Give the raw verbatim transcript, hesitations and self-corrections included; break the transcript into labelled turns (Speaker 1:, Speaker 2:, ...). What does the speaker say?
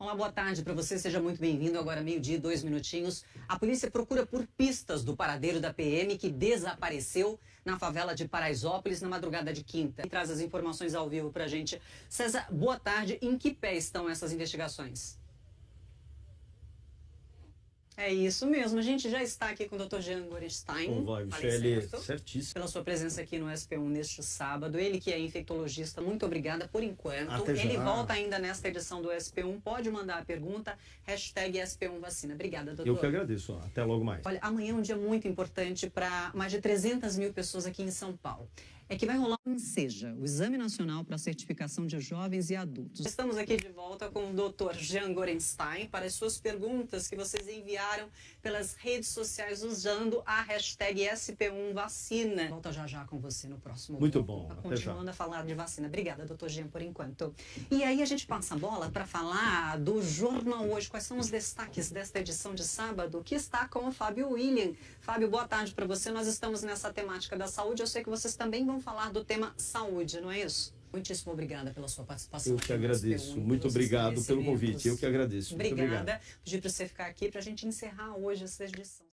Speaker 1: Olá, boa tarde para você, seja muito bem-vindo. Agora meio-dia, dois minutinhos. A polícia procura por pistas do paradeiro da P M que desapareceu na favela de Paraisópolis na madrugada de quinta. E traz as informações ao vivo para a gente. César, boa tarde. Em que pé estão essas investigações? É isso mesmo, a gente já está aqui com o doutor Jean Gorenstein.
Speaker 2: Como vai, Michele? Certíssimo.
Speaker 1: Pela sua presença aqui no S P um neste sábado. Ele que é infectologista, muito obrigada por enquanto.
Speaker 2: Até
Speaker 1: Ele
Speaker 2: já.
Speaker 1: volta ainda nesta edição do S P um. Pode mandar a pergunta, hashtag S P um Vacina. Obrigada, doutor.
Speaker 2: Eu que agradeço. Até logo mais.
Speaker 1: Olha, amanhã é um dia muito importante para mais de trezentas mil pessoas aqui em São Paulo. É que vai rolar o SEJA, o Exame Nacional para a Certificação de Jovens e Adultos. Estamos aqui de volta com o doutor Jean Gorenstein para as suas perguntas que vocês enviaram pelas redes sociais usando a hashtag S P um Vacina. Volta já já com você no próximo
Speaker 2: Muito
Speaker 1: bloco,
Speaker 2: bom. Até
Speaker 1: continuando
Speaker 2: já.
Speaker 1: a falar de vacina. Obrigada, doutor Jean, por enquanto. E aí a gente passa a bola para falar do Jornal Hoje. Quais são os destaques desta edição de sábado, que está com o Fábio William. Fábio, boa tarde para você. Nós estamos nessa temática da saúde. Eu sei que vocês também vão falar do tema saúde, não é isso? Muitíssimo obrigada pela sua participação.
Speaker 2: Eu que agradeço. Muito obrigado pelo convite. Eu que agradeço. Muito
Speaker 1: Obrigada.
Speaker 2: obrigado.
Speaker 1: Pedi para você ficar aqui para a gente encerrar hoje essa edição.